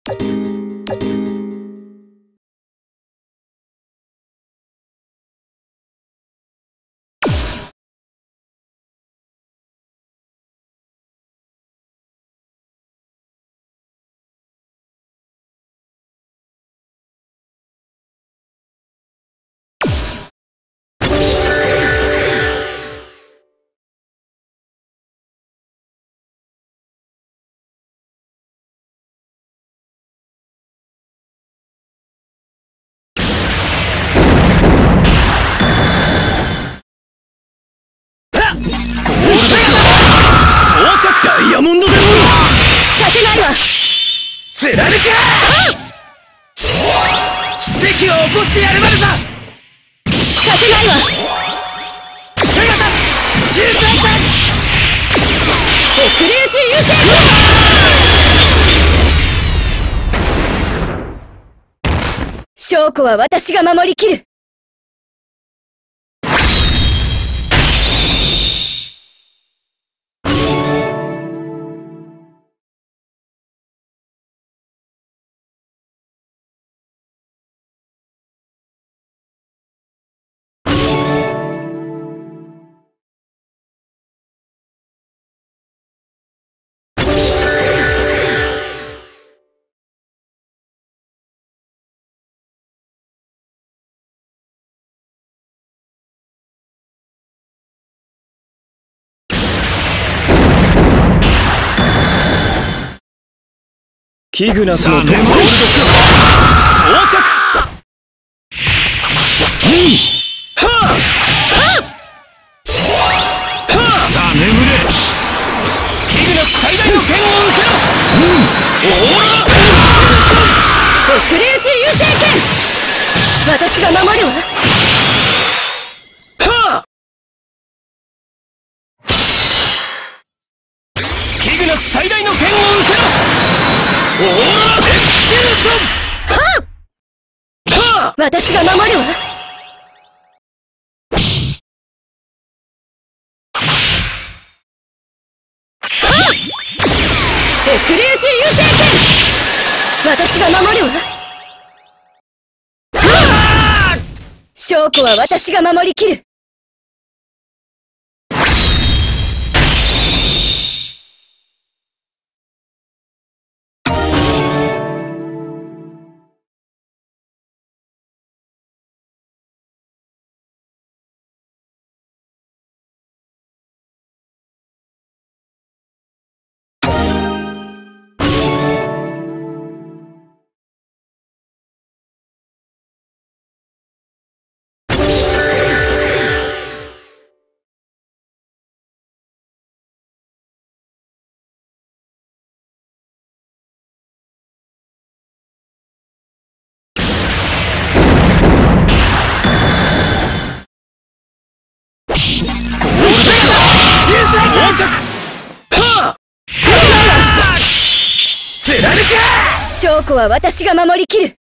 ダイヤモンドでも勝てないわ。 貫け！奇跡を起こしてやるまでさ。 勝てないわ。 手形13歳エクレウス流星拳。証拠は私が守りきる。 キグナスのトンボールド装着。はあさあ眠れ。キグナス最大の剣を受けろ。オーラエクレウス流星拳。私が守るわ。 はあキグナス最大の剣を受けろ。オーラエクシルソン。はあ私が守るわ。エクレウス流星拳。私が守るわ。証拠は私が守りきる。証拠は私が守りきる。